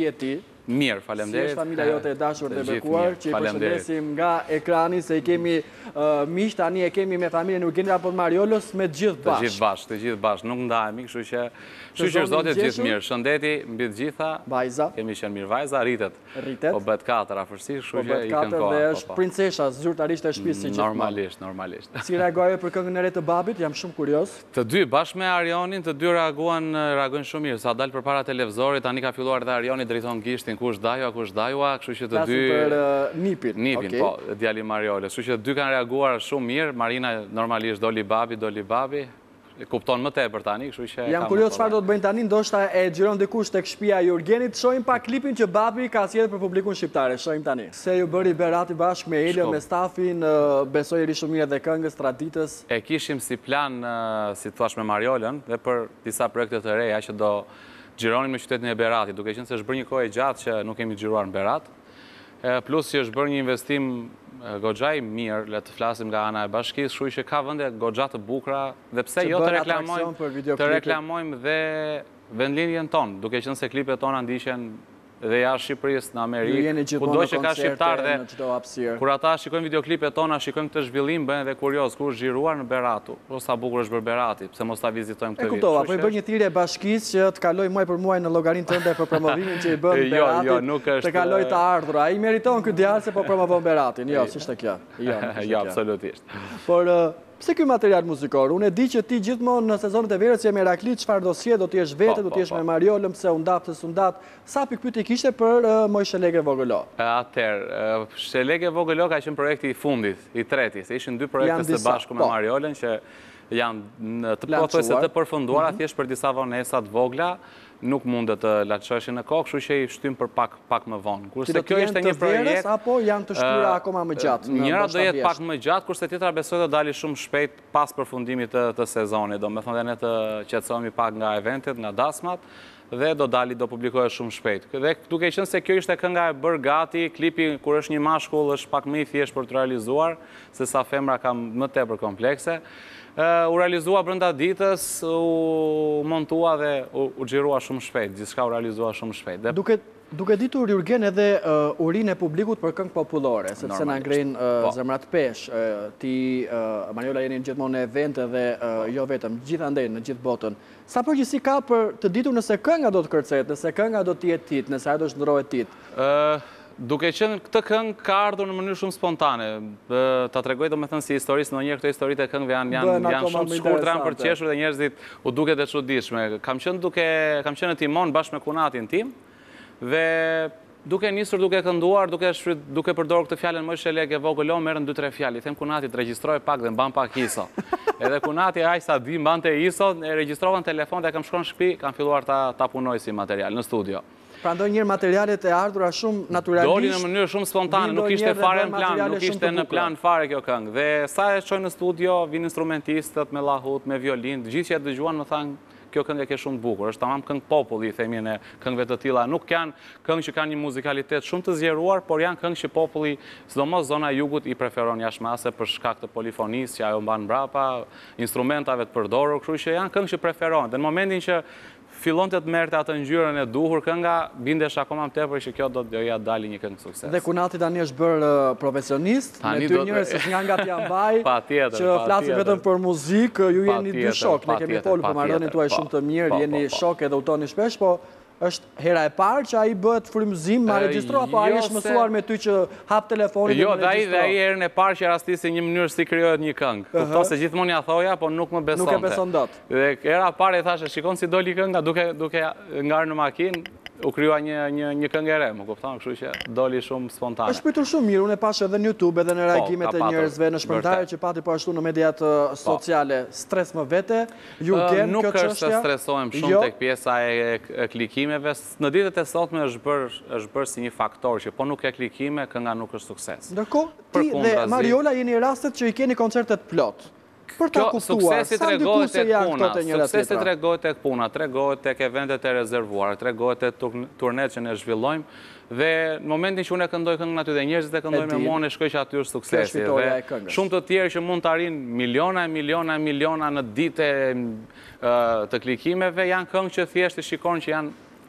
je ti? Mirë, faleminderit. Si është familja jote e dashur dhe bekuar, që i përshëndesim nga ekrani, se i kemi miq, tani e kemi me familjen Urgenit apo Mariolës me gjithë bashkë. Të gjithë bashkë, nuk ndahemi, kështu që zotit gjithë mirë. Shëndeti mbi të gjitha. Vajza. Kemi qenë mirë, vajza rritet. Po bëhet 4 afërsisht, kështu që i kën koha. Dhe është princesha zyrtarisht e shtëpisë si gjithmonë. Normalisht. Si reagojë për këngën e re të babit? Jam shumë kurioz. Të dy bashkë me Arionin, të dy reagojnë shumë mirë. Sa dalë përpara televizorit, tani ka filluar dhe Arioni drejton gishtin kush dajua, kështu që të dy për Nipin, po, djali Mariole. Kështu që të dy kanë reaguar shumë mirë. Marina normalisht doli babi. Kupton më tepër tani, kështu që jam kurioz çfarë do të bëjnë tani, ndoshta e xhiron dikush tek shtëpia e Urgenit. Shohim pak klipin që babi ka sjellë për publikun shqiptar. Shohim tani. Se ju bëri Berati bashkë me Elio, me stafin, besoj ri shumë mirë dhe këngës traditës. E kishim si plan, si thash me Mariolën, dhe për disa projekte të reja që do xhironin me qytetin e Beratit, duke qenë se është bërë një kohë e gjatë që nuk kemi xhiruar në Berat. Plus që është bërë një investim goxha i mirë, le të flasim nga ana e bashkisë, kështu që ka vende goxha të bukura dhe pse jo të reklamojmë dhe vendlinjen tonë, duke qenë se klipet tona ndiqen dhe jashtë Shqipërisë, në Amerikë, kudo që ka shqiptar dhe kur ata shikojnë videoklipet tona, shikojnë këtë zhvillim, bëhen dhe kurioz, kur është xhiruar në Beratu, o sa bukur është bërë Berati, pse mos ta vizitojmë këtë vit. E kuptova, po i bën një thirrje bashkisë që të kaloj muaj për muaj në llogarinë tënde për promovimin që i bën Beratit, të kaloj të ardhur. Ai meriton ky djalë se po promovon Beratin. Jo, s'ishte kjo. Jo, absolutisht. Por pse ky material muzikor? Unë e di që ti gjithmonë në sezonet e verës je Meraklit, çfarë dosje do të jesh vete, do të jesh me Mariolën, pse u ndat, pse s'u ndat. Sa pikpyetje kishte për Moj Shelege Vogëlo? Atëherë, Shelege Vogëlo ka qenë projekti i fundit, i treti, se ishin dy projekte së bashku me Mariolën që janë të pothuajse të përfunduara, thjesht për disa vonesa të vogla, nuk mundet të laçëshin në kokë, kështu që i shtym për pak më vonë. Kurse kjo ishte një projekt apo janë të shtyra akoma më gjatë? Njëra do jetë pak më gjatë, kurse tjetra besoj do dali shumë shpejt pas përfundimit të sezonit. Do me thonë dhe ne të qetësohemi pak nga eventet, nga dasmat, dhe do publikohet shumë shpejt. Dhe duke qenë se kjo ishte kënga e bërë gati, klipi kur është një mashkull është pak më i thjesht për të realizuar, se sa femra ka më tepër komplekse. U realizua brenda ditës, u montua dhe u xhirua shumë shpejt, gjithçka u realizua shumë shpejt. Duke ditur Urgen edhe urinë e publikut për këngë popullore, sepse na ngrejnë zemrat pesh, ti, Mariola, jeni gjithmonë në evente dhe jo vetëm, gjithandej në gjithë botën. Sa përgjegjësi ka për të ditur nëse kënga do të kërcehet, nëse kënga do të jetë tit, nëse ajo do shndrohet tit? Duke qenë këtë këngë ka ardhur në mënyrë shumë spontane. Ta tregoj domethënë si historisë, ndonjëherë këto historitë e këngëve janë shumë të shkurtra, janë për të qeshur dhe njerëzit u duket e çuditshme. Kam qenë në timon bashkë me kunatin tim dhe duke nisur, duke kënduar, duke përdorur këtë fjalën Moj Shelege Vogëlo, merrën 2-3 fjalë. I them kunatit regjistroj pak dhe mban pak ISO. Edhe kunati aq sa di mbante ISO, e regjistrova në telefon dhe kam shkuar në shtëpi, kam filluar ta punoj si material në studio. Pra ndonjëherë materialet e ardhura shumë naturalisht. Doli në mënyrë shumë spontane, nuk ishte fare në plan, nuk ishte në plan fare kjo këngë. Dhe sa e çoj në studio, vinë instrumentistët me llahut, me violinë, gjithë që e dëgjuan më thanë kjo këngë ke shumë bukur, është tamam këngë populli, themi në këngëve të tilla. Nuk janë këngë që kanë një muzikalitet shumë të zgjeruar, por janë këngë që populli, sidomos zona e jugut, i preferon jashtëmase për shkak të polifonisë që ajo mban mbrapa, instrumentave të përdorur, kështu që janë këngë që preferohen. Dhe në momentin që fillon të merrte atë ngjyrën e duhur kënga, bindesh akoma më tepër që kjo do ja dali një këngë sukses. Dhe Kunati tani është bërë profesionist, me dy njerëz që nga ti janë mbaj, që flasin vetëm për muzikë, ju jeni dy shok, ne kemi folur për marrëdhënien tuaj shumë të mirë, jeni shok edhe udhtoni shpesh, po është hera e parë që ai bëhet frymëzim, ma regjistro, apo ai është mësuar me ty që hap telefonin dhe Jo, dhe ai herën e parë që rastisi një mënyrë si krijohet një këngë. Kupton se gjithmonë ja thoja, po nuk më besonte. Nuk e beson dot. Dhe hera e parë i thashë, shikon si doli kënga duke ngarë në makinë, u krijua një këngë e re, më kupton, kështu që doli shumë spontane. Është pritur shumë mirë, unë e pash edhe në YouTube, edhe në reagimet e njerëzve, në shpërndarje që pati po ashtu në mediat sociale. Stres më vete, ju gjen kjo çështja? Nuk është se stresohem shumë tek pjesa e klikimeve. Në ditët e sotme është bërë si një faktor që po nuk e klikime, kënga nuk është sukses. Ndërkohë, ti dhe Mariola jeni rastet që i keni koncertet plot. Për ta kuptuar, sa ndiku se janë këto të njëra tjetra? Suksesi tregohet tek puna, tregohet tek eventet e rezervuara, tregohet tek turnet që ne zhvillojmë, dhe në momentin që unë e këndoj këngën aty dhe njerëzit e këndojnë me mua, ne shkoj që aty është suksesi. Dhe shumë të tjerë që mund të arrijnë miliona në ditë të klikimeve, janë këngë që thjesht shikon që janë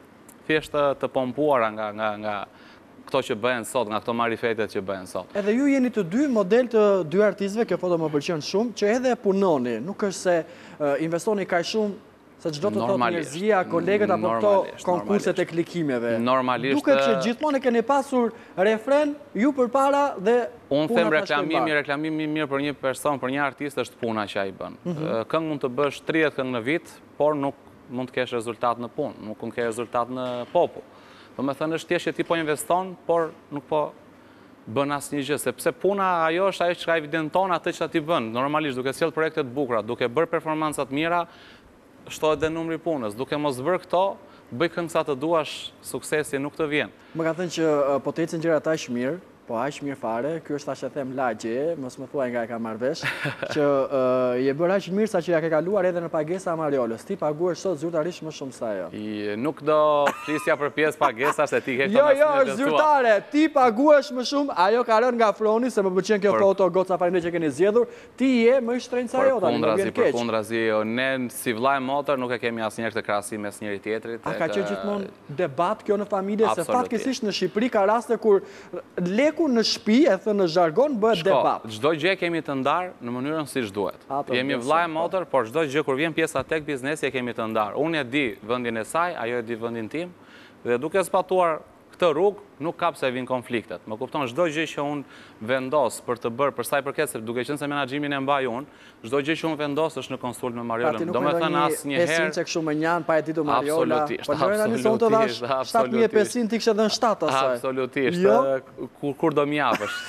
thjesht të pompuara nga këto që bëhen sot, nga këto marifetet që bëhen sot. Edhe ju jeni të dy model të dy artistëve, kjo foto më pëlqen shumë, që edhe punoni, nuk është se investoni kaq shumë se çdo të thotë njerëzia, kolegët apo këto konkurset e klikimeve. Normalisht. Duket që gjithmonë keni pasur refren ju përpara dhe unë them reklamimi mirë për një person, për një artist është puna që ai bën. Këngë mund të bësh 30 këngë në vit, por nuk mund të kesh rezultat në punë, nuk mund të kesh rezultat në popull. Do me thënë është thjesht që ti po investon, por nuk po bën asnjë gjë, sepse puna ajo është ajo që evidenton atë që ti bën. Normalisht duke sjell projekte të bukura, duke bërë performanca të mira, shtohet dhe numri punës. Duke mos bërë këto, bëj këngë sa të duash, suksesi nuk të vjen. Më ka thënë që po të ecën gjërat aq mirë, po aq mirë fare, ky është tash e them lagje, mos më thuaj nga e ka marrë vesh, që je bërë aq mirë sa që ja ke kaluar edhe në pagesa Mariolës. Ti paguash sot zyrtarisht më shumë se ajo. Nuk do flisja për pjesë pagesa se ti ke këto Jo, është zyrtare. Ti paguash më shumë, ajo ka rënë nga froni se më pëlqen kjo foto goca faleminderit që keni zgjedhur. Ti je më i shtrenjtë se ajo tani, më vjen keq. Përkundrazi, ne si vëllai motër nuk e kemi asnjëherë këtë krahasim mes njëri tjetrit. A ka qenë gjithmonë debat kjo në familje se fatkeqësisht në Shqipëri ka raste kur në shtëpi, e thënë në zhargon, bëhet debat. Çdo gjë kemi të ndarë në mënyrën siç duhet. Jemi vëllai motër, por çdo gjë kur vjen pjesa tek biznesi e kemi të ndarë. Unë e di vendin e saj, ajo e di vendin tim, dhe duke zbatuar këtë rrugë, nuk ka pse vin konfliktet. Më kupton, çdo gjë që unë vendos për të bërë, për sa i përket, duke qenë se menaxhimin e mbaj unë, çdo gjë që unë vendos është në konsult me Mariolën. Domethënë asnjëherë që kështu më njan pa e ditur Mariola. Absolutisht. 7500 ti kishe dhënë 7 asaj. Absolutisht. Kur do më japësh?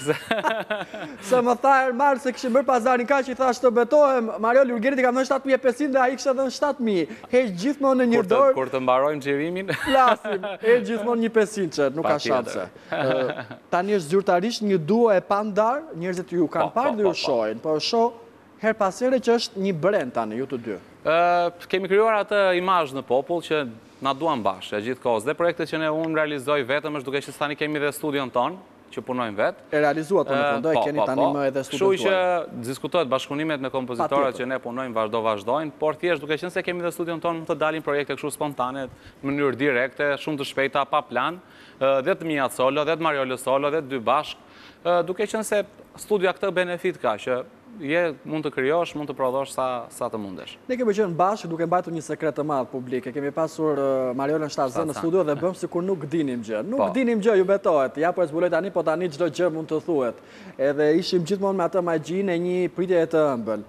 Se më tha Ermar se kishin bërë pazarin kaq i thash të betohem, Mariol Jurgenit i kam dhënë 7500 dhe ai kishte dhënë 7000. Heq gjithmonë në një dorë. Kur të mbarojmë xhirimin, flasim. Heq gjithmonë një 500, nuk ka shanse. Tani është zyrtarisht një duo e pandar, njerëzit ju kanë parë dhe ju shohin, por shoh her pas here që është një brend tani, ju të dy. Kemi krijuar atë imazh në popull që na duan bashkë gjithkohës. Dhe projektet që unë realizoj vetëm është duke që tani kemi dhe studion ton, që punojmë vetë. E realizuat në fund, e keni tani më edhe studion tuaj. Kështu që diskutohet bashkëpunimet me kompozitorët që ne punojmë vazhdojnë, por thjesht duke qenë se kemi dhe studion ton, mund të dalin projekte kështu spontane, në mënyrë direkte, shumë të shpejta, pa plan, dhe të mia solo, dhe të Mariolës solo, dhe të dy bashkë, duke qenë se studia këtë benefit ka, që mund të krijosh, mund të prodhosh sa të mundesh. Ne kemi qenë bashkë duke mbajtur një sekret të madh publik. Kemi pasur Mariolën Shtazë në studio dhe bëm sikur nuk dinim gjë. Nuk dinim gjë, ju betohet. Ja po e zbuloj tani, po tani çdo gjë mund të thuhet. Edhe ishim gjithmonë me atë magjinë e një pritje të ëmbël.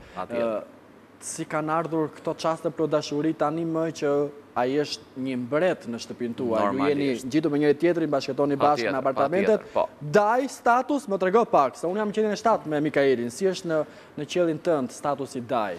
Si kanë ardhur këto çaste për dashuri tani më që ai është një mbret në shtëpinë tuaj. Ju jeni ngjitur me njëri tjetrin, bashkëtoni bashkë në apartamentet. Daj status, më trego pak, se unë jam në qendrën e 7 me Mikaelin. Si është në qellin tënd statusi Daj?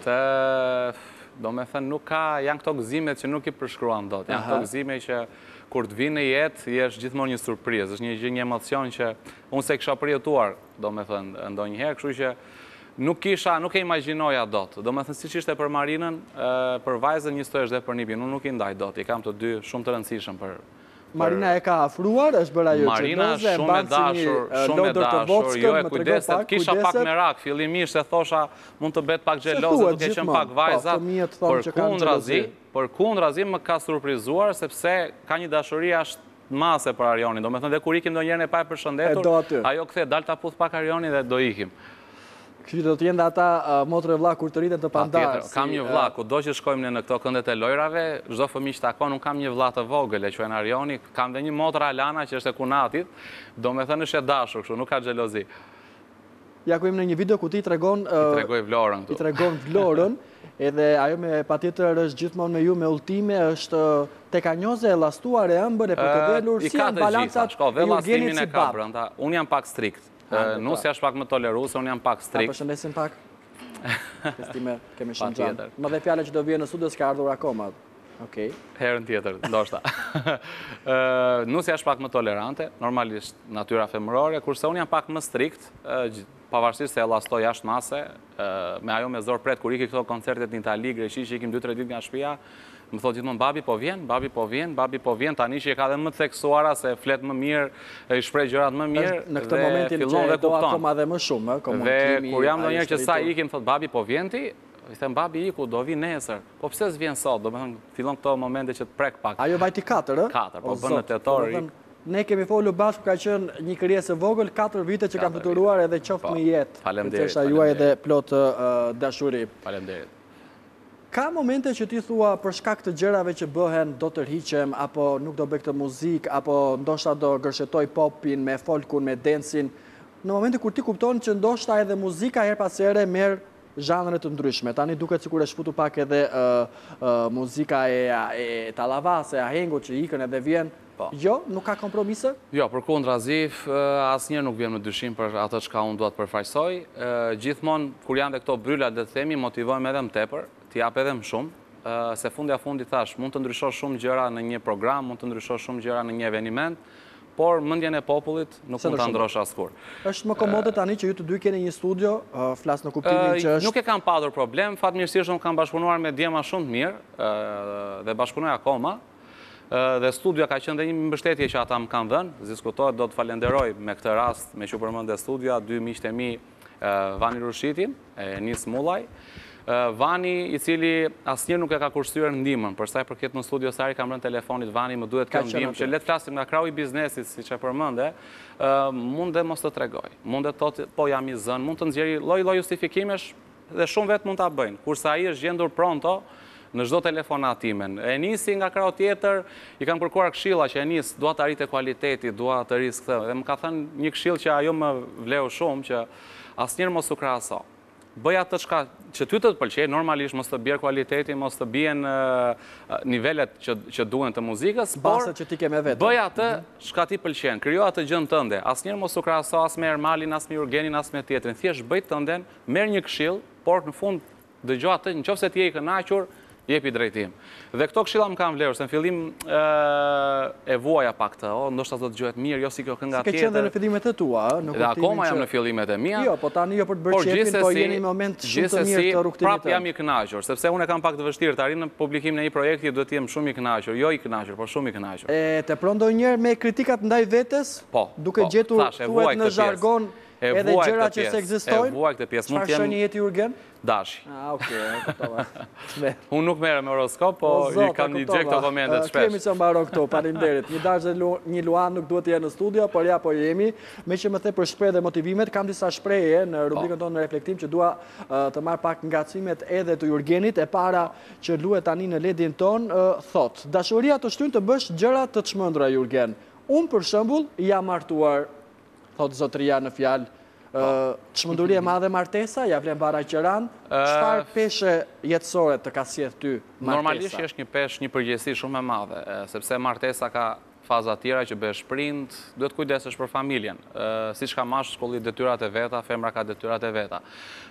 Do me thënë, nuk ka, janë këto gëzimet që nuk i përshkruan dot. Janë këto gëzime që kur të vinë në jetë, je është gjithmonë një surprizë. Është një emocion që unë se kisha përjetuar, do me thënë, ndonjëherë, kështu që nuk e imagjinoja dot. Do me thënë, siç ishte për Marinën, për vajzën një është dhe për nipin, unë nuk i ndaj dot. I kam të dy shumë të rëndësishëm për... Marina e ka afruar, është bërë ajo qëndroze, e banë si një lodër të vodskën, më të rego pak, kisha pak merak, fillimisht e thosha mund të bet pak gjelozë, duke qenë pak vajzat, për kundrazi më ka surprizuar, sepse ka një dashuri ashtë mase për Arionin, do me thënë dhe kur ikim do njerën e pa e përshëndetur, ajo kthe dal të aputh pak Arionin dhe do ikim. Kështu do të jenë ata motrë e vlla kur të rriten të pandarë. Kam një vlla, ku do që shkojmë në këto këndet e lojrave, çdo fëmijë që takon, unë kam një vlla të vogël, e quajnë Arioni, kam dhe një motrë Alana që është e Kunatit, do me thënë është e dashur, kështu, nuk ka xhelozi. Ja ku jemi në një video ku ti tregon Vlorën këtu. I tregon Vlorën, edhe ajo me patjetër është gjithmonë me ju me ultime, është tekanjoze e llastuar e ëmbël e përkëdhelur, si janë balancat e Jurgenit si bab. Unë jam pak strikt. Nusja është pak më toleruse, unë jam pak strikt. Përshëndesim pak. Kestime, kemi shumë gjanë. Më dhe fjale që do vje në studio s'ka ardhur akoma. Herën tjetër, ndoshta. Nusja është pak më tolerante, normalisht natyra femërore, kurse unë jam pak më strikt, pavarësisht se e llastoj jashtë mase, me ajo me zor pret, kur iki këto koncertet në Itali, Greqi, që ikim 2-3 ditë nga shtëpia, më thot gjithmonë, babi po vjen, babi po vjen, babi po vjen, tani që e ka dhe më theksuara, se flet më mirë, i shpreh gjërat më mirë, në këtë momentin që e do akoma dhe më shumë, dhe kur jam ndonjëherë që sa ikim, thot, babi po vjen ti, I them babi iku, do vi nesër. Po pse s'vjen sot? Do me thënë, fillon këto momente që të prek pak. Ajo vajti 4, 4, po bën në tetori. Ne kemi folur bashkë, ka qenë një krijesë e vogël, 4 vite që kam fluturuar edhe qoftë me jetë. Faleminderit. Që juaj edhe plot dashuri. Faleminderit. Ka momente që ti thua për shkak të gjërave që bëhen do të rhiqem, apo nuk do bëj këtë muzikë, apo ndoshta do gërshetoj popin me folkun, me dancin. Në momente kur ti kupton që ndoshta edhe muzika her pas here merr zhanre të ndryshme. Tani duket sikur e shfutu pak edhe muzika e Tallavas, e Ahengut që ikën edhe vjen. Jo, nuk ka kompromise? Jo, përkundrazi, asnjëherë nuk vjen me dyshim për atë çka unë dua të përfaqësoj. Gjithmonë kur janë këto bryla, le të themi, motivojmë edhe më tepër, t'i jap edhe më shumë, se fundi a fundi thash, mund të ndryshosh shumë gjëra në një program, mund të ndryshosh shumë gjëra në një eveniment, por mendjen e popullit nuk mund ta ndrosh askur. Është më komode tani që ju të dy keni një studio, flas në kuptimin që është. Nuk e kam padur problem, fatmirësisht unë kam bashkëpunuar me djema shumë të mirë dhe bashkëpunoj akoma. Dhe studia ka qenë dhe një mbështetje që ata më kanë dhënë, diskutohet, do të falenderoj me këtë rast, me që përmend studia, 2 miqtë e mi, Vani Rushitin, Enis Mullaj, Vani i cili asnjëherë nuk e ka kursyer ndihmën, për sa i përket në studio Sari kam rënë telefonit, Vani më duhet kjo ndihmë, që le të flasim nga krau i biznesit, siç e përmendë, mund dhe mos të tregoj, mund të thotë po jam i zënë, mund të nxjerrë lloj justifikimesh dhe shumë vetë mund ta bëjnë, kurse ai është gjendur pronto në çdo telefonatimen. Enisi nga krau tjetër, i kam kërkuar këshilla që Enis dua të arrite kualiteti, dua të rris këtë. Dhe më ka thënë një këshill që ajo më vleu shumë, që asnjëherë mos u krahaso. Bëj atë që ty të pëlqej, normalisht mos të bjerë kualiteti, mos të bien nivelet që duhen të muzikës, por bëj atë çka ti pëlqen, krijo atë gjën tënde. Asnjëherë mos u krahaso as me Ermalin, as me Jurgenin, as me tjetrin. Thjesht bëj tënden, merr një këshill, por në fund dëgjoj atë, nëse ti je i kënaqur, jepi drejtim. Dhe këto këshilla më kanë vlerë, se në fillim e vuaja pak të, ndoshta do të dëgjohet mirë, jo si kjo kënga tjetër. Si ke qenë dhe në fillimet e tua, në kuptimin që... Dhe akoma jam në fillimet e mia. Jo, po tani jo për të bërë qepin, po jeni në moment shumë të mirë të rrugtimit. Prap jam i kënaqur, sepse unë kam pak të vështirë të arrijë në publikimin e një projekti, duhet të jem shumë i kënaqur, jo i kënaqur, por shumë i kënaqur. Tepron ndonjëherë me kritikat ndaj vetes? Po. Duke gjetur thuhet në jargon edhe gjëra që s'ekzistojnë? E vuaj këtë pjesë. Çfarë shënje jeti Jurgen? Dashi. Okej, kuptova. Unë nuk merrem me horoskop, po i kam një gjë këto komente shpesh. Kemi që mbaron këto, faleminderit. Një dash dhe një Luan nuk duhet të jenë në studio, por ja po jemi. Me që më the për shprehje dhe motivimet, kam disa shprehje në rubrikën tonë në reflektim që dua të marr pak ngacmimet edhe të Jurgenit, e para që luhet tani në ledin ton, thot: dashuria të shtyn të bësh gjëra të çmendura, Jurgen. Unë për shembull jam martuar, thot zotëria në fjalë. Çmenduri e madhe martesa, ja vlen bara qeran, çfarë peshe jetësore të ka sjell ty martesa? Normalisht është një peshë, një përgjegjësi shumë e madhe, sepse martesa ka faza tjera që bëhesh prind, duhet kujdesesh për familjen. Siç ka mashkulli detyrat e veta, femra ka detyrat e veta.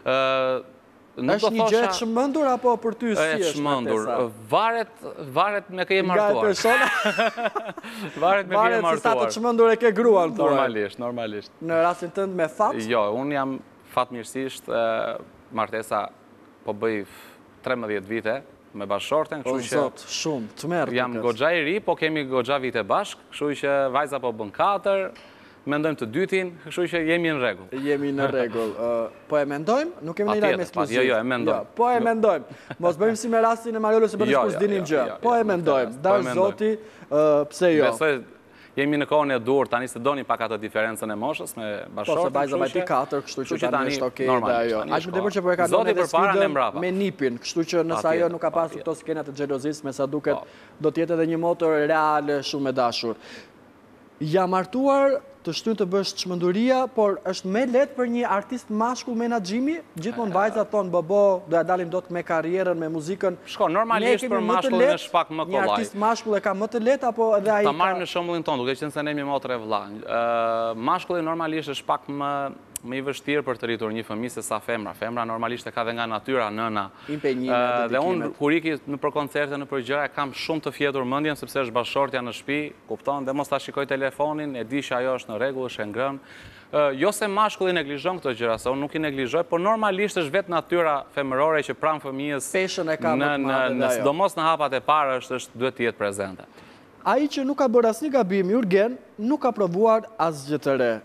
Është një gjë e çmendur apo për ty si është? Është çmendur. Varet me kë je martuar. Nga persona. Varet me kë je martuar. Varet se sa të çmendur e ke gruan thua. Normalisht. Në rastin tënd me fat? Jo, unë jam fatmirësisht martesa po bëj 13 vite me bashkëshorten, kështu që zot, shumë, të merr. Jam goxha i ri, po kemi goxha vite bashk, kështu që vajza po bën 4. Mendojmë të dytin, kështu që jemi në rregull. Jemi në rregull. Po e mendojmë? Nuk kemi një lajm ekskluziv. Jo, e mendojmë. Po e mendojmë. Mos bëjmë si me rastin e Mariolës se bëni s'dinim gjë. Po e mendojmë. Dash zoti, pse jo? Besoj jemi në kohën e dur, tani se doni pak atë diferencën e moshës me bashkëshorten. Po se vajza vajti 4, kështu që tani është okay dhe ajo. Aq më tepër që po e kalon edhe sfidën me Nipin, kështu që nëse ajo nuk ka pasur këto skena të xhelozisë, me sa duket do të jetë edhe një motor reale shumë e dashur. Jam martuar, të shtyn të bësh çmenduria, por është më lehtë për një artist mashkull menaxhimi? Gjithmonë vajzat thonë bobo, do ja dalim dot me karrierën, me muzikën. Shko, normalisht për mashkullin është pak më kollaj. Një artist mashkull e ka më të lehtë apo edhe ai? Ta marrim në shembullin ton, duke qenë se ne jemi motre vëlla. Mashkulli normalisht është pak më i vështirë për të rritur një fëmijë se sa femra. Femra normalisht e ka dhe nga natyra nëna. Dhe unë kur iki nëpër koncerte, nëpër gjëra kam shumë të fjetur mendjen sepse është bashkëshortja në shtëpi, kupton, dhe mos ta shikoj telefonin, e di që ajo është në rregull, është e ngrënë. Jo se mashkulli neglizhon këto gjëra, se unë nuk i neglizhoj, por normalisht është vetë natyra femërore që pranë fëmijës peshën e ka më të madhe, sidomos në hapat e parë duhet të jetë prezente. Ai që nuk ka bërë asnjë gabim, Jurgen, nuk ka provuar asgjë të re.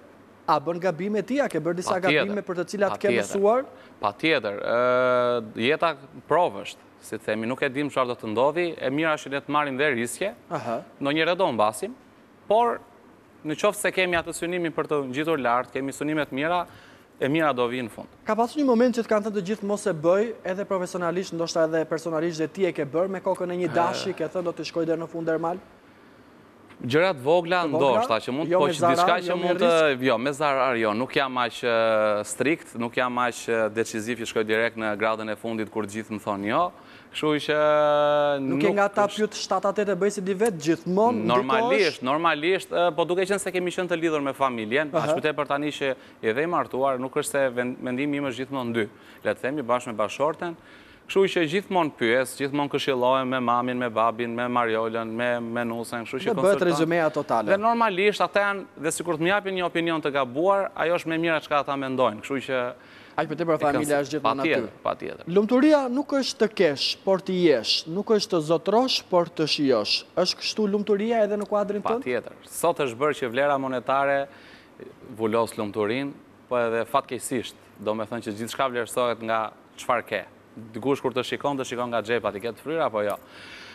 A bën gabime ti, a ke bërë disa gabime për të cilat ke mësuar? Patjetër. Jeta provësht, si të themi, nuk e dim çfarë do të ndodhi, e mira është ne të marrim dhe riske, ndonjëherë do mbasim, por në qoftë se kemi atë synimin për të ngjitur lart, kemi synime të mira, e mira do vinë në fund. Ka pasur një moment që të kanë thënë të gjithë mos e bëj, edhe profesionalisht, ndoshta edhe personalisht dhe ti e ke bërë me kokën e një dashi, ke thënë do të shkoj deri në fund dermal? Gjërat vogla ndoshta që mund, po që diçka që mund të, jo, me zarar jo, nuk jam aq strikt, nuk jam aq deciziv që shkoj direkt në gradën e fundit kur gjithë më thonë jo. Kështu që nuk e nga ta pyet 7-8 bëj si di vetë gjithmonë. Normalisht, po duke qenë se kemi qenë të lidhur me familjen, ashtu tepër tani që edhe i martuar, nuk është se mendimi im është gjithmonë dy. Le të themi bashkë me bashorten. Kështu që gjithmonë pyes, gjithmonë këshillohem me mamin, me babin, me Mariolën, me Nusen, kështu që konsultojmë. Dhe bëhet rezumeja totale. Dhe normalisht ata janë, dhe sikur të më japin një opinion të gabuar, ajo është më mira çka ata mendojnë. Kështu që aq për tepër familja është gjithmonë natyrë. Patjetër. Lumturia nuk është të kesh, por të jesh, nuk është të zotrosh, por të shijosh. Është kështu lumturia edhe në kuadrin tënd? Patjetër. Sot është bërë që vlera monetare vulos lumturinë, po edhe fatkeqësisht, domethënë që gjithçka vlerësohet nga çfarë ke. Dikush kur të shikon nga xhepat, i ke të fryra apo jo.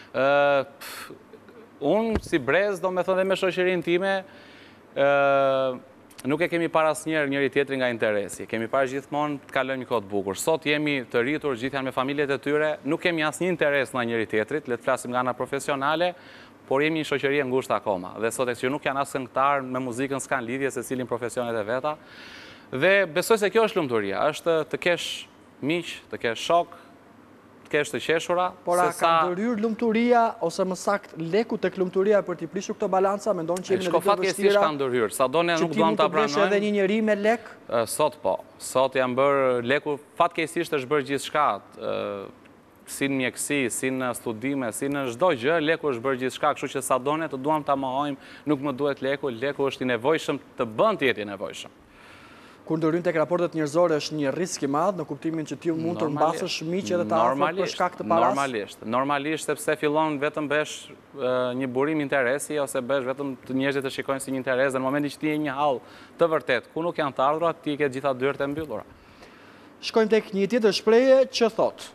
Unë si brez, domethënë dhe me shoqërinë time, nuk e kemi parë asnjëherë njëri tjetrin nga interesi. Kemi parë gjithmonë të kalojmë një kohë të bukur. Sot jemi të rritur, gjithë janë me familjet e tyre, nuk kemi asnjë interes nga njëri tjetrit, le të flasim nga ana profesionale, por jemi një shoqëri e ngushtë akoma. Dhe sot që nuk janë as këngëtar, me muzikën s'kan lidhje se cilin profesionet e veta. Dhe besoj se kjo është lumturia, është të kesh miq, të kesh shok, të kesh të qeshura. Por a ka ndërhyrë lumturia, ose më sakt leku tek lumturia për t'i prishur këto balanca, mendon që jemi në ditë të vështira? Ka ndërhyrë, sa do ne nuk duam ta pranojmë. Që ti mund të blesh edhe një njeri me lek? Sot po, sot janë bërë leku, fatkeqësisht është bërë gjithçka, si në mjekësi, si në studime, si në çdo gjë, leku është bërë gjithçka, kështu që sa do ne të duam ta mohojmë, nuk më duhet leku, leku është i nevojshëm të bën të jetë i nevojshëm. Kur ndërhyn tek raportet njerëzore është një risk i madh në kuptimin që ti mund të mbasësh miq edhe të afërt për shkak të paras. Normalisht sepse fillon vetëm bësh një burim interesi ose bësh vetëm të njerëzit të shikojnë si një interes, dhe në momentin që ti je një hall të vërtet ku nuk janë të ardhurat, ti ke gjitha dyert e mbyllura. Shkojmë tek një tjetër shprehje që thotë: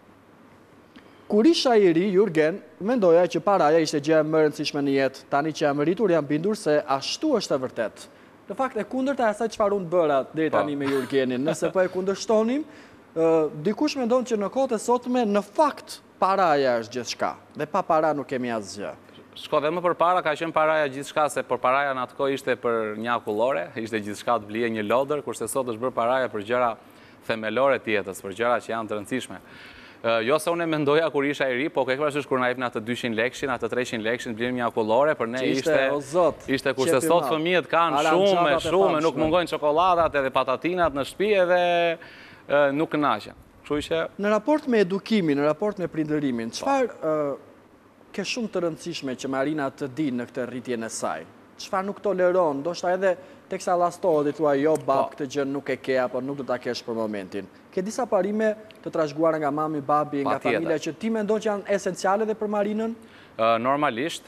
kur isha i ri, Jurgen, mendoja që paraja ishte gjë e më e rëndësishme në jetë. Tani që jam rritur, jam bindur se ashtu është e vërtet. Në fakt, e kundërta e asaj çfarë unë bëra deri tani me Jurgenin. Nëse po e kundërshtonim, dikush mendon që në kohët e sotme në fakt paraja është gjithçka, dhe pa para nuk kemi asgjë. Shko, dhe më përpara ka qenë paraja gjithçka, se për paraja në atë kohë ishte për një akullore, ishte gjithçka të blije një lodër, kurse sot është bërë paraja për gjëra themelore të jetës, për gjëra që janë të rëndësishme. Jo se unë e mendoja kur isha i ri, po ke parasysh kur na jepnin atë 200 lekshin, atë 300 lekshin, blinim një akullore, për ne ishte kurse sot fëmijët kanë shumë, nuk mungojnë çokoladat edhe patatinat në shtëpi edhe nuk kënaqen. Kështu që në raport me edukimin, në raport me prindërimin, çfarë ke shumë të rëndësishme që Marina të di në këtë rritjen e saj? Çfarë nuk toleron, ndoshta edhe teksa llastohet i thua jo bab këtë gjë nuk e ke apo nuk do ta kesh për momentin. Ke disa parime të trashëguara nga mami, babi, nga familja që ti mendon që janë esenciale dhe për Marinën? Normalisht,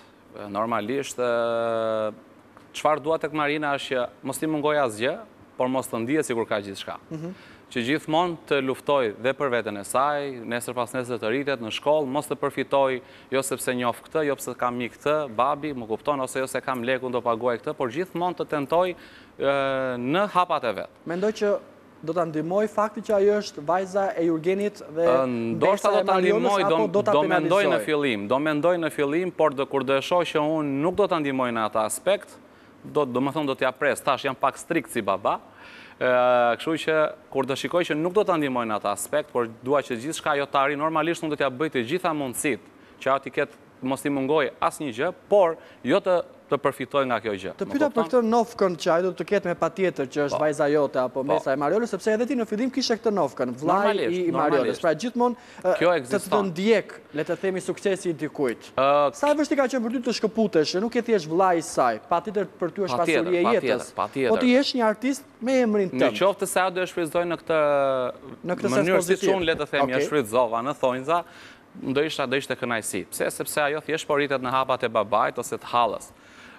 çfarë dua tek Marina është që mos t'i mungoj asgjë, por mos të ndihet sikur ka gjithçka. Që gjithmonë të luftoj dhe për veten e saj, nesër pas nesër të rritet në shkollë, mos të përfitoj jo sepse njoh këtë, jo pse kam mik këtë, babi, më kupton, ose jo se kam lekun do paguaj këtë, por gjithmonë të tentoj në hapat e vet. Mendoj që do ta ndihmoj fakti që ajo është vajza e Jurgenit dhe ndoshta do ta ndihmoj, do mendoj në fillim, por kur do e shoh që unë nuk do ta ndihmoj në atë aspekt, do të thonë do t'ja pres, tash jam pak strikt si baba. Kështu që kur do shikoj që nuk do ta ndihmoj në atë aspekt, por dua që gjithçka ajo të arrijë, normalisht unë do t'ja bëj të gjitha mundësitë që ajo të ketë mos i mungoj asnjë gjë, por jo të përfitoj nga kjo gjë. Të pyeta për këtë nofkën që ajo do të ketë me patjetër që është vajza jote apo mesa e Mariolës, sepse edhe ti në fillim kishe këtë nofkën, vllai i Mariolës. Pra gjithmonë të ndjek, le të themi, suksesi i dikujt. Sa e vështirë ka qenë për ty të shkëputesh, nuk je thjesht vllai i saj, patjetër për ty është pasuri e jetës. Po ti je një artist me emrin tënd. Në qoftë se ajo do e shfrytëzoj në këtë mënyrë siç unë le të themi e shfrytëzova në thonjza, do ishte kënaqësi. Pse? Sepse ajo thjesht po rritet në hapat e babait ose të hallës.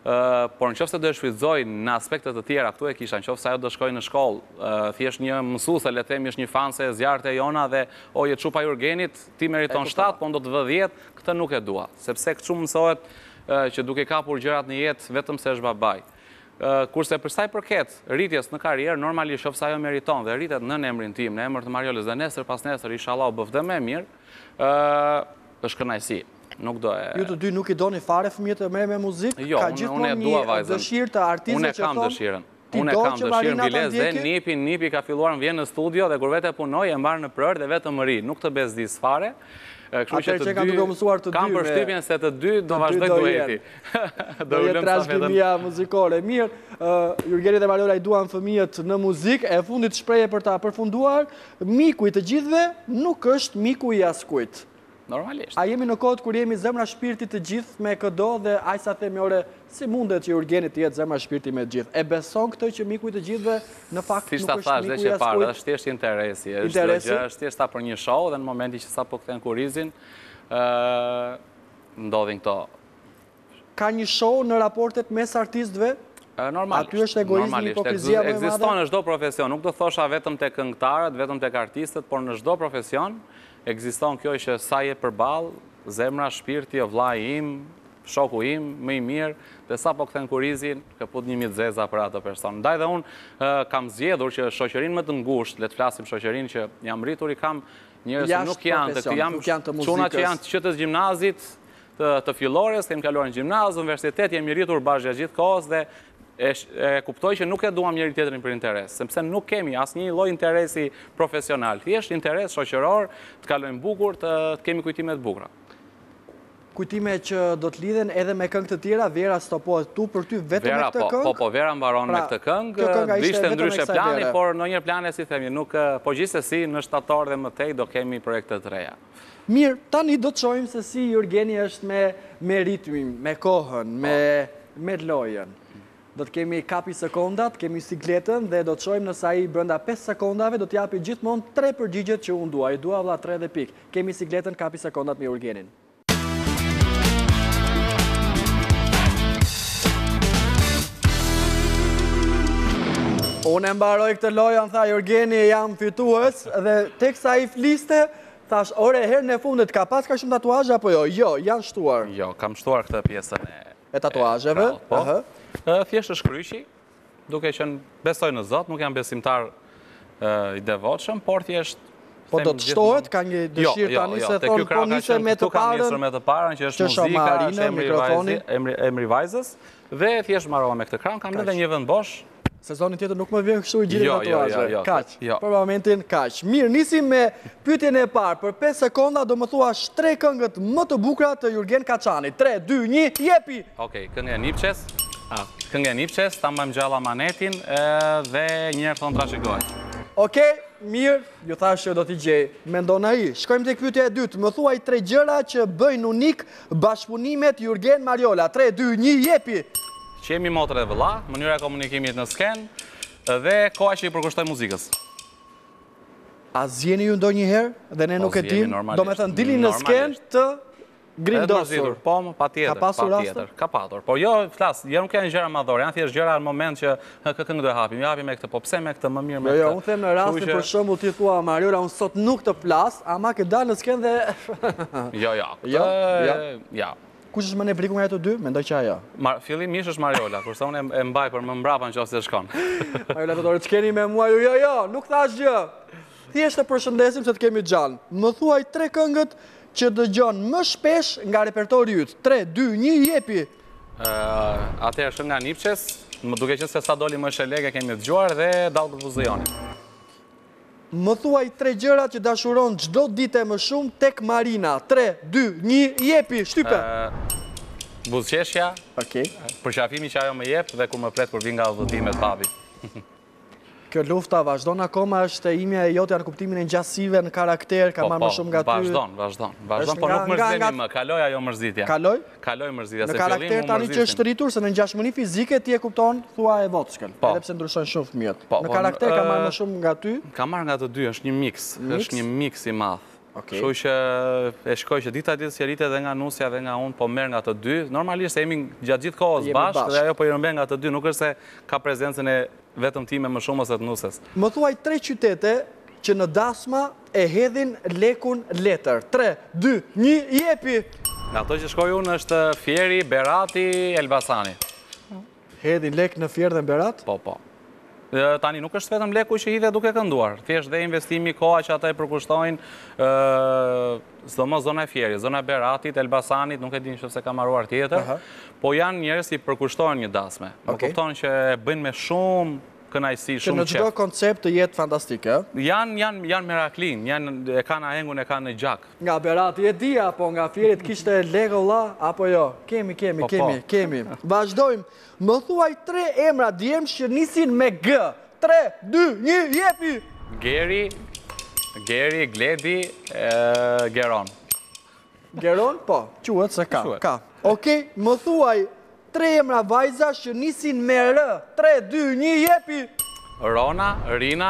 por në qoftë se do e shfrytëzoj në aspektet të tjera këtu e kisha, në qoftë se ajo do shkoj në shkollë, thjesht një mësuese, le të themi, është një fanse e zjarrt e jona dhe o je çupa Jurgenit, ti meriton 7, po do të vë 10, këtë nuk e dua, sepse këtu mësohet që duke kapur gjërat në jetë vetëm se është babaj. Kurse për sa i përket rritjes në karrierë, normalisht qoftë se ajo meriton dhe rritet në emrin tim, në emër të Mariolës dhe nesër pas nesër inshallah u bëf më mirë, është kënaqësi. Nuk do e... Ju të dy nuk i doni fare fëmijët e me muzikë? Jo, unë e dua vajzën. Ka gjithmonë një dëshirë të artistëve që thonë? Unë e kam dëshirën, bilez dhe nipi ka filluar në vjen në studio dhe kur vete punoj e mbarë në prër dhe vetë më ri. Nuk të bezdis fare. Atër që kanë duke mësuar të dy. Kam përshtypjen se të dy do vazhdoj dueti. Do jetë trashëgimia muzikore. Mirë, Jurgeni dhe Mariola i duan fëmijët në muzikë, e fundit shpreje për ta përfunduar, miku i të gjithve nuk është miku i askujt. Normalisht. A jemi në kohët kur jemi zemra shpirti të gjithë me këdo dhe ajsa themi ore si mundet që Jurgeni të jetë zemra shpirti me gjithë. E beson këtë që miku i të gjithëve në fakt nuk është miku i askujt? Është thjesht interesi. Është thjesht ta për një show dhe në momenti që sa po kthen kurizin, ndodhin këto. Ka një show në raportet mes artistëve? Normalisht. Aty është egoizmi, hipokrizia më e madhe? Ekziston në çdo profesion, nuk do thosha vetëm tek këngëtarët, vetëm tek artistët, por në çdo profesion ekziston kjo që sa je përballë, zemra, shpirti, o vllai im, shoku im, më i mirë, dhe sa po kthen kurizin, kaput një mit zeza për atë person. Ndaj dhe unë kam zgjedhur që shoqërinë më të ngushtë, le të flasim shoqërinë që jam rritur, i kam njerëz që nuk janë të çuna që janë të qytetës gjimnazit, të fillores, kemi kaluar në gjimnaz, universitet, jemi rritur bashkë gjithë kohës dhe e kuptoj që nuk e duam njëri tjetrin për interes, sepse nuk kemi asnjë lloj interesi profesional, thjesht interes shoqëror, të kalojmë bukur, të kemi kujtime të bukura. Kujtime që do të lidhen edhe me këngë të tjera, Vera stopohet tu për ty vetëm me këtë këngë? Po, Vera mbaron me këtë këngë, ishte ndryshe plani, por në një plane, si themi, nuk, po gjithsesi në shtator dhe mëtej do kemi projekte të reja. Mirë, tani do të shohim se si Jurgeni është me ritmin, me kohën, me lojën. Do të kemi kapi sekondat, kemi sikletën dhe do të shojmë nësa i brenda 5 sekondave do t'japi gjithmonë 3 përgjigjet që unë dua. I dua vlla 3 dhe pik. Kemi sikletën, kapi sekondat me Jurgenin. Unë e mbaroj këtë lojën, tha Jurgeni, jam fitues dhe teksa i fliste, thash, ore, herën e fundit, ka pas ka shumë tatuazhe apo jo? Jo, janë shtuar. Jo, kam shtuar këtë pjesën e tatuazheve. Thjesht është kryqi, duke qenë besoj në Zot, nuk jam besimtar i devotshëm, por thjesht... Po do të shtohet, ka një dëshirë tani se thonë po nise me të parën, që është muzika, është emri vajzës, dhe thjesht marrova me këtë kran, kam edhe një vend bosh. Sezonin tjetër nuk më vjen kështu i gjithë tatuazhe. Kaq, për momentin kaq. Mirë, nisim me pyetjen e parë. Për 5 sekonda do më thuash 3 këngët më të bukura të Jurgen Kaçanit. 3, 2, 1, jepi! Okej, këngë e Nipçes. Këngë e Nipçes, ta mbajmë gjalla manetin dhe njëherë thonë trashëgoj. Okej, mirë, ju thash që do t'i gjej. Mendon ai. Shkojmë tek pyetja e dytë. Më thuaj 3 gjëra që bëjnë unik bashkëpunimet Jurgen Mariola. 3, 2, 1, jepi! Që jemi motër e vëlla, mënyra e komunikimit në sken dhe koha që i përkushtoj muzikës. A zjeni ju ndonjëherë dhe ne nuk e dim, do me thënë dili në sken të grindosur. Po, pa tjetër, ka patur. Po jo, flas, jo nuk janë gjëra madhore, janë thjesht gjëra në moment që këngë do e hapim, jo hapim me këtë, po pse me këtë më mirë me këtë. Jo, unë them në rastin për shembull ti thua Mariola, unë sot nuk të flas, ama ke dalë në sken dhe Jo. Kush është më ne briku nga ato dy? Mendoj që ajo. Fillimisht është Mariola, kurse unë e mbaj për më mbrapa nëse shkon. Mariola do të çkeni me mua, jo, nuk thash gjë. Thjesht e përshëndesim se të kemi gjallë. Më thuaj 3 këngët që dëgjon më shpesh nga repertori yt. 3, 2, 1, jepi. Atëherë është nga Nipçes, më duke qenë se sa doli më shelege kemi dëgjuar dhe dallë për Buzëjonin. Më thuaj 3 gjëra që dashuron çdo ditë më shumë tek Marina. 3, 2, 1, jepi, shtype. Buzëqeshja. Okej. Përqafimi që ajo më jep dhe kur më pret kur vi nga udhëtimet babi. Kjo lufta vazhdon akoma, është imja e jote në kuptimin e ngjasive në karakter, ka marrë më shumë nga ty. Vazhdon, po nuk mërzitemi më, kaloj ajo mërzitja. Kaloj? Kaloj mërzitja, se fillimu më mërzitemi. Në karakter tani që është rritur, se në ngjashmëri fizike ti e kupton, thua e vockën, edhe pse ndryshojnë shumë fëmijët. Në karakter ka marrë më shumë nga ty? Ka marrë nga të dy, është një mix i madh. Kështu që e shkoj që dita ditë që rritet dhe nga Nusja dhe nga unë, po merr nga të dy. Normalisht jemi gjatë gjithë kohës bashkë dhe ajo po i rëmben nga të dy, nuk është se ka prezencën e vetëm time më shumë ose të Nusës. Më thuaj 3 qytete që në dasma e hedhin lekun letër. 3, 2, 1, jepi! Nga ato që shkoj unë është Fjeri, Berati, Elbasani. Hedhin lek në Fjerë dhe Berat? Po. Tani nuk është vetëm leku që hidhe duke kënduar. Thjesht dhe investimi, koha që ata e përkushtojnë, sidomos zona e Fjerit, zona e Beratit, Elbasanit, nuk e din nëse ka marruar tjetër, po janë njerëz që përkushtojnë një dasme. Më kupton që bëjnë me shumë kënaqësi, shumë qejf. Që në çdo koncept të jetë fantastike, Janë meraklin, e kanë ahengun, e kanë në gjak. Nga Berati e di, apo nga Fjerit kishte lego vlla, apo jo? Kemi. Vazhdojmë. Më thuaj 3 emra djemsh që nisin me G. 3, 2, 1, jepi! Geri, Gledi, Geron. Geron? Po, quhet se ka. Okej, më thuaj 3 emra vajzash që nisin me R. 3, 2, 1, jepi! Rona, Rina,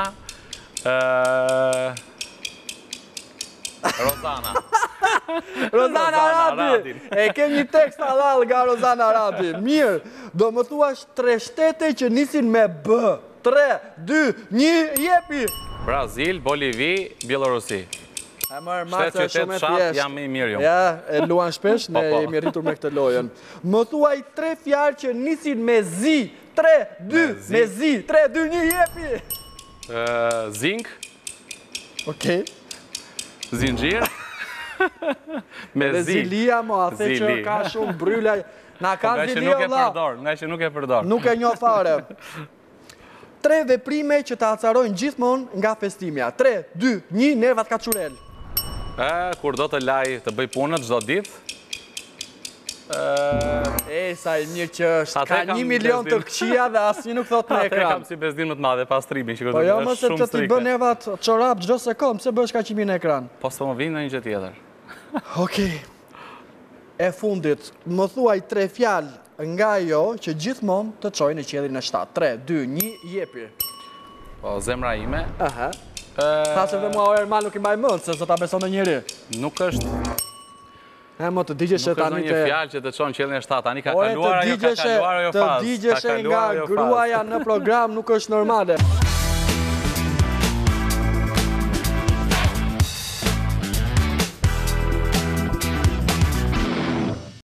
Rozana. Rozana Radi. E kem një tekst halal nga Rozana Radi. Mirë, do më thuash 3 shtete që nisin me B. 3, 2, 1, jepi! Brazil, Bolivi, Bielorusi. Shtet shumë e thjesht. Jam i mirë jo. Ja, e luan shpesh, ne jemi rritur me këtë lojën. Më thuaj 3 fjalë që nisin me Z. 3, 2, me Z. 3, 2, 1, jepi! Zink. Okej. Zinxhir. Me zi. Zilia, mo, a the që ka shumë bryla. Na ka zilia, valla. Nga që nuk e përdor. Nuk e njoh fare. 3 veprime që të acarojnë gjithmonë nga festimja. 3, 2, 1, nervat ka çurel. Kur do të laj të bëj punët çdo ditë. Sa i mirë që është, ka 1 milion të këqia dhe asnjë nuk thot në ekran. Ate kam si bezdin më të madhe pas tribin që po jo më se që t'i bën nervat çorap çdo sekond, pse bësh kaq i mirë në ekran? Po s'po më vinë në një gjë tjetër. Okej. E fundit, më thuaj 3 fjalë nga ajo që gjithmonë të çojnë në qiellin e 7. 3, 2, 1, jepi. Po zemra ime. Thasë dhe mua Erman nuk i mbaj mend se ta beson njëri. Nuk është. Më të digjesh tani të... Nuk është një fjalë që të çon qiellin e 7, tani ka kaluar ajo fazë. Të digjesh nga gruaja në program nuk është normale.